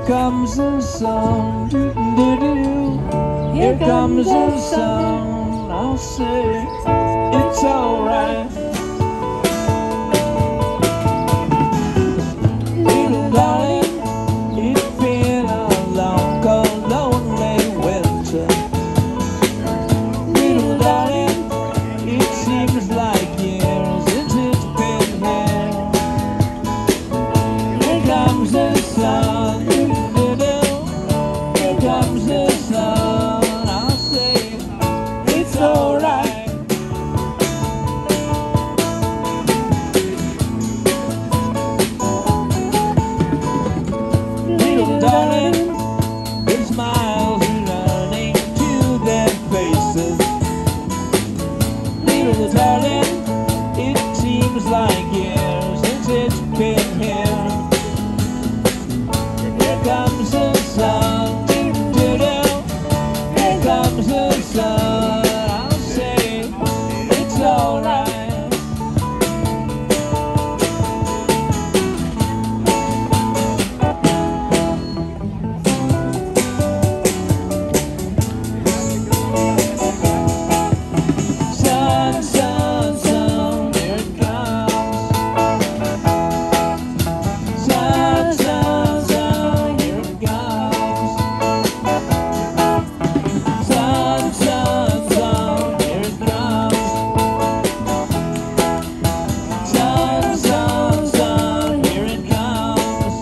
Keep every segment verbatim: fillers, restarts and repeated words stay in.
comes the sun, doo doo doo. Here comes the sun. I'll say it's alright. Little darling, it's been a long, cold, lonely winter. Little darling, it seems like years since it's been here. Here comes the sun, doo-doo-doo. Here comes the sun. I'll say it's alright. Little darling, their smiles are running to their faces. Little darling, it seems like years since it's been here. Here comes the sun, doo-doo-doo. Here comes the sun. I'll say it's alright. Sun, sun, sun, here it comes. Sun, sun, sun, here it comes. Sun, sun, sun, here it comes. Sun, sun, sun, here it comes.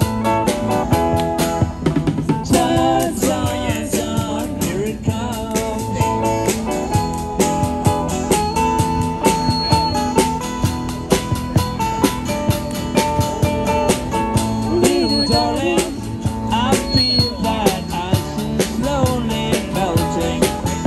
Sun, sun, sun, here it comes. Little darling, I feel that ice is slowly melting.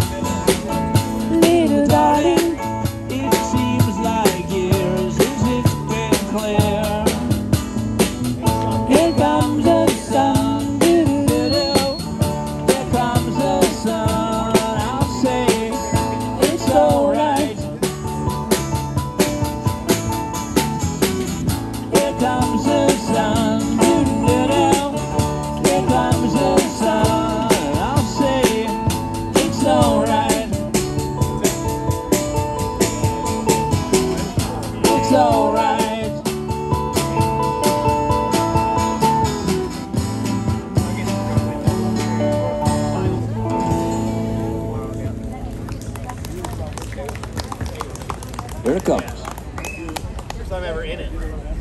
Little darling, it seems like years since it's been clear. Here comes the sun, doo-doo-doo. Here comes the sun. I'll say it's alright. Here comes the sun, doo-doo-doo. Here comes the sun. I'll say it's alright. It's alright. Here it comes. First time ever in it.